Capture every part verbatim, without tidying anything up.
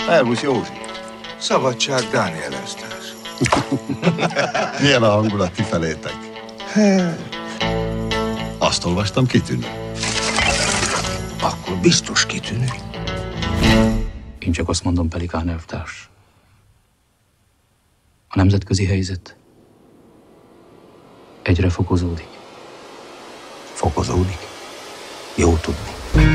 Elvusz, Józsi. Szabadság Dániel Esztárs. Milyen a hangulat kifelétek? Azt olvastam, kitűnő. Akkor biztos kitűnő. Én csak azt mondom, Pelikán elvtárs. A nemzetközi helyzet egyre fokozódik. Fokozódik. Jó tudni.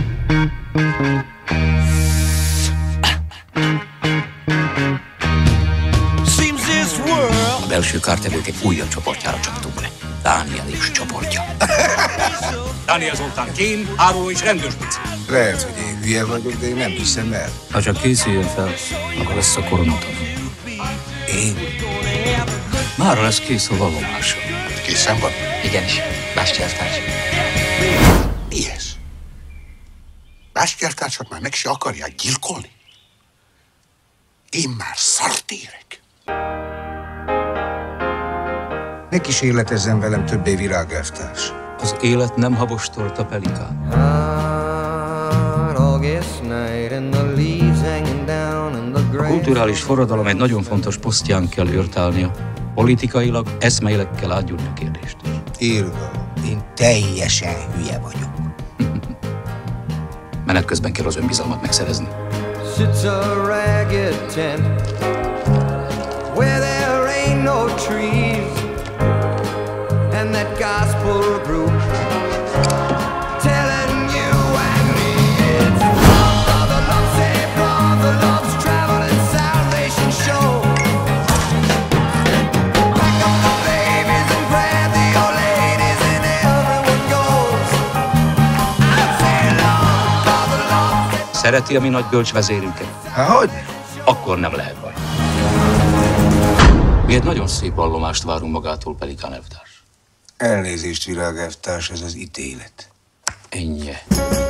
A belső kártevők egy újabb csoportjára csaptunk le. Dániel és csoportja. Dániel Zoltán kém, áruló és rendőrspic. Lehet, hogy én hülye vagyok, de én nem hiszem el. Ha csak készüljön fel, akkor lesz a koronaton. Én? Mára lesz kész a vallomása. Készen van? Igenis, Bástyártárs. Mi ez? Bástyártársat már meg se akarják gyilkolni? Én már szart érek. Ne kísérletezzen velem többé, virágelvtárs. Az élet nem habostolta, Pelikán. A kulturális forradalom egy nagyon fontos posztján kell őrtállnia. Politikailag, eszmeileg kell átgyújtni a kérdést. Írva, én teljesen hülye vagyok. Menet közben kell az önbizalmat megszerezni. Sits a ragged tent where there ain't no trees and that gospel group telling you and me it's for the love save for the love's traveling salvation show. Back up the babies and grab the old ladies and everyone goes. I say love for the love. Szereti a mi nagy bölcsvezérünket? Há, hogy? Akkor nem lehet baj. Mi egy nagyon szép vallomást várunk magától, Pelikán elvtárs. Elnézést, virágelvtárs, ez az ítélet. Ennyi.